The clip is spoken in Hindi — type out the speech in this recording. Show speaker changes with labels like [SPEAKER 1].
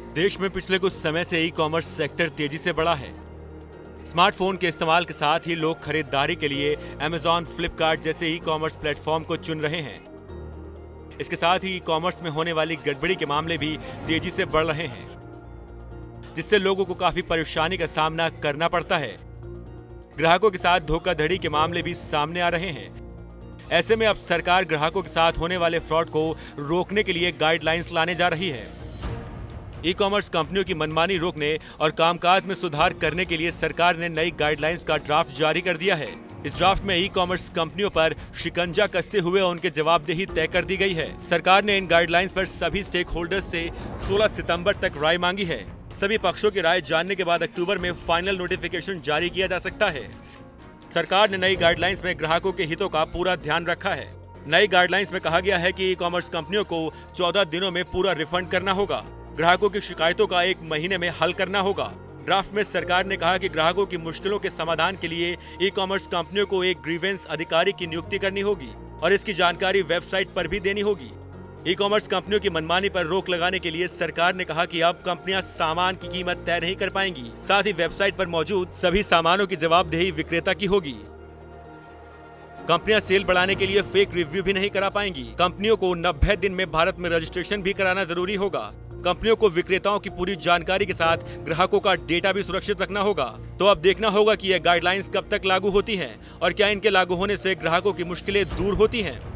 [SPEAKER 1] देश में पिछले कुछ समय से ई कॉमर्स सेक्टर तेजी से बढ़ा है। स्मार्टफोन के इस्तेमाल के साथ ही लोग खरीदारी के लिए अमेज़न, फ्लिपकार्ट जैसे ई कॉमर्स प्लेटफॉर्म को चुन रहे हैं। इसके साथ ही ई कॉमर्स में होने वाली गड़बड़ी के मामले भी तेजी से बढ़ रहे हैं, जिससे लोगों को काफी परेशानी का सामना करना पड़ता है। ग्राहकों के साथ धोखाधड़ी के मामले भी सामने आ रहे हैं। ऐसे में अब सरकार ग्राहकों के साथ होने वाले फ्रॉड को रोकने के लिए गाइडलाइंस लाने जा रही है। ई कॉमर्स कंपनियों की मनमानी रोकने और कामकाज में सुधार करने के लिए सरकार ने नई गाइडलाइंस का ड्राफ्ट जारी कर दिया है। इस ड्राफ्ट में ई कॉमर्स कंपनियों पर शिकंजा कसते हुए उनके जवाबदेही तय कर दी गई है। सरकार ने इन गाइडलाइंस पर सभी स्टेक होल्डर्स से 16 सितंबर तक राय मांगी है। सभी पक्षों की राय जानने के बाद अक्टूबर में फाइनल नोटिफिकेशन जारी किया जा सकता है। सरकार ने नई गाइडलाइंस में ग्राहकों के हितों का पूरा ध्यान रखा है। नई गाइडलाइंस में कहा गया है कि ई कॉमर्स कंपनियों को 14 दिनों में पूरा रिफंड करना होगा। ग्राहकों की शिकायतों का 1 महीने में हल करना होगा। ड्राफ्ट में सरकार ने कहा कि ग्राहकों की मुश्किलों के समाधान के लिए ई कॉमर्स कंपनियों को एक ग्रीवेंस अधिकारी की नियुक्ति करनी होगी और इसकी जानकारी वेबसाइट पर भी देनी होगी। ई कॉमर्स कंपनियों की मनमानी पर रोक लगाने के लिए सरकार ने कहा कि अब कंपनियां सामान की कीमत तय नहीं कर पाएंगी। साथ ही वेबसाइट पर मौजूद सभी सामानों की जवाबदेही विक्रेता की होगी। कंपनियां सेल बढ़ाने के लिए फेक रिव्यू भी नहीं करा पाएंगी। कंपनियों को 90 दिन में भारत में रजिस्ट्रेशन भी कराना जरूरी होगा। कंपनियों को विक्रेताओं की पूरी जानकारी के साथ ग्राहकों का डेटा भी सुरक्षित रखना होगा। तो अब देखना होगा कि ये गाइडलाइंस कब तक लागू होती हैं और क्या इनके लागू होने से ग्राहकों की मुश्किलें दूर होती हैं।